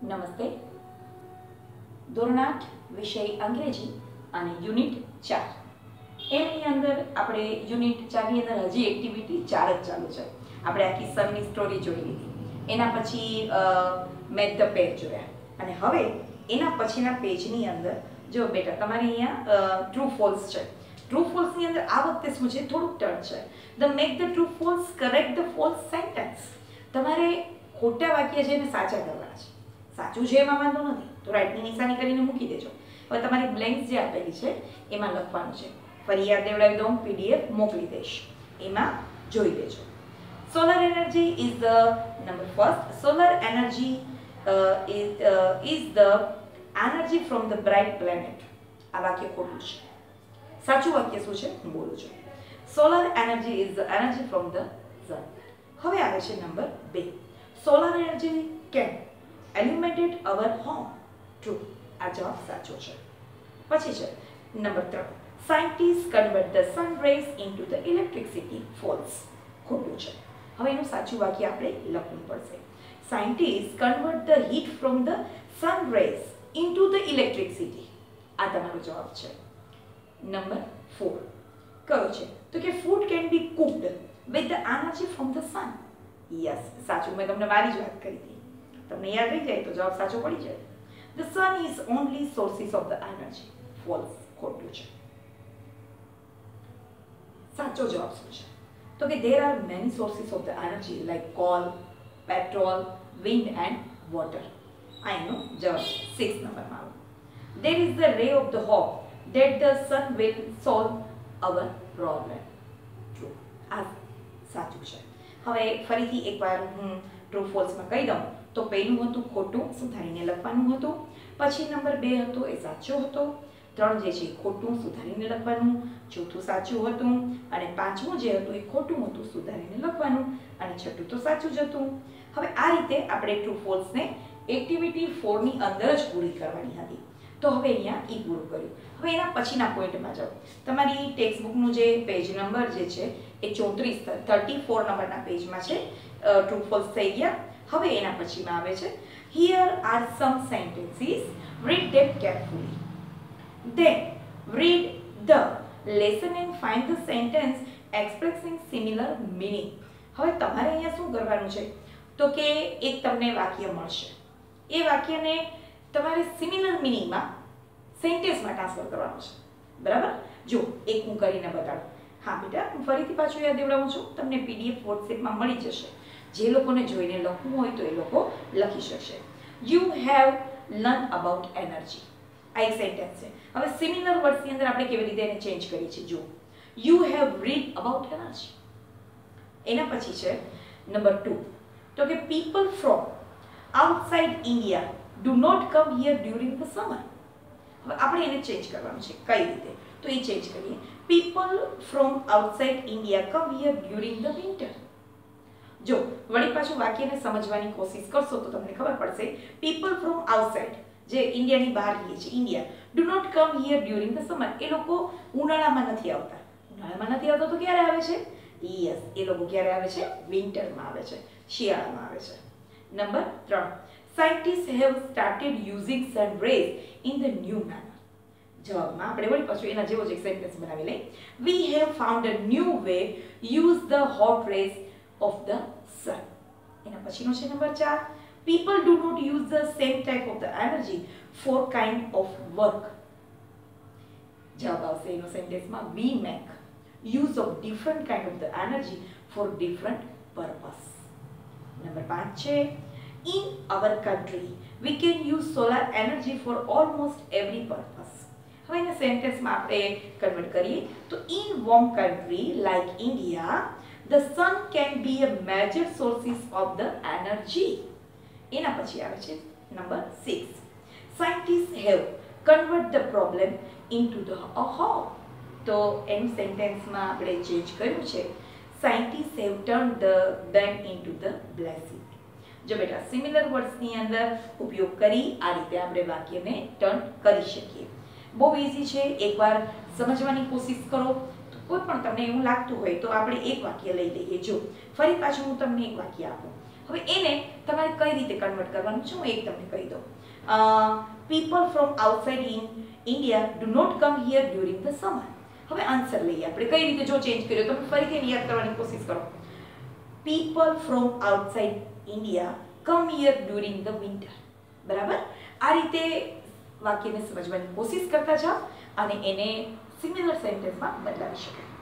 નમસ્તે. ધોરણ 8 વિષય અંગ્રેજી અને યુનિટ 4 એની અંદર આપણે યુનિટ 4 ની અંદર હજી એક્ટિવિટી 4 જ ચાલુ છે. આપણે આખી સનની સ્ટોરી જોઈ લીધી, એના પછી મેક ધ પેજ જોયા, અને હવે એના પછીના પેજની અંદર જો બેટા તમારે અહીંયા ટ્રુ ફોલ્સ છે. ટ્રુ ફોલ્સ ની અંદર આ વખતે શું છે, થોડુંક ટર્ન છે. The make the true false, correct the false sentence. તમારે ખોટા વાક્ય છે એને સાચા કરવાના છે. સાચું છે એમાં વાંધો નથી તો રાઈટની નિશાની કરીને મૂકી દેજો. હવે તમારી બ્લેન્ક્સ જે આપેલી છે એમાં લખવાનું છે. ફરી યાદ દેવડાવી દઉં, પીડીએફ મોકલી દઈશ, એમાં જોઈ લેજો. Solar energy is the number first. Solar energy is the energy from the bright planet. આ વાક્ય ખોટું છે. સાચું વાક્ય શું છે હું બોલું છું. Solar energy is the energy from the sun. હવે આવે છે number 2. Solar energy can illuminated our home. True. આ જવાબ સાચો છે. પછી છે number 3. Scientists convert the sun rays into the electricity. False. ખોટું છે. હવે એનું સાચું વાક્ય આપણે લખવું પડશે. Scientists convert the heat from the sun rays into the electricity. આ તમારો જવાબ છે. નંબર 4 કયો છે તો કે food can be cooked with the energy from the sun. Yes, સાચું. મેં તમને મારી જ વાત કરી હતી, તમને યાદ રહી જાય તો જવાબ સાચો પડી જાય. The sun is only sources of the energy. False. ખોટું છે. સાચો જવાબ શું છે તો કે there are many sources of the energy like coal, petrol, wind and water. I know. જવાબ 6 નંબરમાં આવે. There is the ray of the hope that the sun will solve our problem. True. આ સાચું છે. હવે ફરીથી એકવાર હું ટ્રુ ફોલ્સમાં કહી દઉં તો પહેલું હતું ખોટું, સુધારીને લખવાનું હતું. પછી નંબર 2 હતો એ સાચો હતો. 3 જે છે ખોટું, સુધારીને લખવાનું. ચોથું સાચું હતું, અને પાંચમું જે હતું એ ખોટું હતું, સુધારીને લખવાનું. અને છઠ્ઠું તો સાચું જ હતું. હવે આ રીતે આપણે ટ્રુ ફોલ્સને એક્ટિવિટી 4 ની અંદર જ પૂરી કરવાની હતી. તો હવે અહીંયા ઈ પૂરું કર્યું. હવે એના પછીના પોઈન્ટમાં જાઓ. તમારી ટેક્સ્ટ બુકનું જે પેજ નંબર જે છે એ 34 નંબરના પેજમાં છે. ટ્રુ ફોલ્સ થઈ ગયા. હવે એના પછીમાં આવે છે here are some sentences, read them carefully, then read the lesson and find the sentence expressing similar meaning. હવે તમારે અહીંયા શું કરવાનું છે તો કે એક તમને વાક્ય મળશે, એ વાક્યને તમારે સિમિલર મિનિંગમાં સેન્ટેન્સમાં ટ્રાન્સફર કરવાનું છે. બરાબર? જો એક હું કરીને બતાડું. હા બેટા, હું ફરીથી પાછું યાદ દેવડાવું છું, તમને પીડીએફ વોટ્સએપમાં મળી જશે. જે લોકોને જોઈને લખવું હોય તો એ લોકો લખી શકશે. You have learn about energy. આ એક સેન્ટેન્સ છે. હવે સિમિલર વર્ડ્સની અંદર આપણે કેવી રીતે એને ચેન્જ કરીએ છીએ જો. You have read about energy. એના પછી છે નંબર 2 તો કે people from outside India do not come here during the summer. હવે આપણે એને ચેન્જ કરવાનું છે. કઈ રીતે તો એ ચેન્જ કરીએ. People from outside India come here during the winter. જો વળી પાછું વાક્યને સમજવાની કોશિશ કરશો તો તમને ખબર પડશે. પીપલ ફ્રોમ આઉટસાઇડ, જે ઇન્ડિયાની બહાર રહે છે, India, do not come here during the summer. એ લોકો ઉનાળામાં નથી આવતા. ઉનાળામાં નથી આવતા તો ક્યારે આવે છે? યસ, એ લોકો ક્યારે આવે છે? વિન્ટરમાં આવે છે, શિયાળામાં આવે છે. Number 3 scientist have started using sun rays in the new manner. જવાબમાં આપણે વળી પાછું એના જેવો જ એક સેન્ટેન્સ બનાવી લઈએ. We have found a new way use the hot rays of the sun. એના પછીનો છે નંબર 4. People do not use the same type of the energy for kind of work. જવાબ આવશે એનો સેન્ટેન્સમાં we make use of different kind of the energy for different purpose. Number 5 છે in our country we can use solar energy for almost every purpose. હવે એના સેન્ટેન્સમાં આપણે convert કરીએ તો in warm country like India the sun can be a major sources of the energy. એના પછી આવે છે number 6. Scientists have convert the problem into the whole. તો એનું સેન્ટેન્સમાં આપણે ચેન્જ કર્યું છે. Scientists have turned the bad into the blessing. જો બેટા સિમિલર વર્ડ્સની અંદર ઉપયોગ કરી આ રીતે આપણે વાક્યને ટર્ન કરી શકીએ. બહુ ઈઝી છે. એકવાર સમજવાની કોશિશ કરો. કોઈ પણ તમને એવું લાગતું હોય તો આપણે એક વાક્ય લઈ લઈએ. જો ફરી પાછું હું તમને એક વાક્ય આપું હવે એને તમારે કઈ રીતે કન્વર્ટ કરવાનું છે હું એક તમને કહી દઉં. People from outside India do not come here during the summer. હવે આન્સર લઈએ આપણે કઈ રીતે જો ચેન્જ કર્યો તમે ફરીથી એને યાદ કરવાની કોશિશ કરો. People from outside India come here during the winter. બરાબર, આ રીતે વાક્યને સમજવાની કોશિશ કરતા જાઓ અને એને સિમિલર સેન્ટેન્સમાં બદલાવી શકો.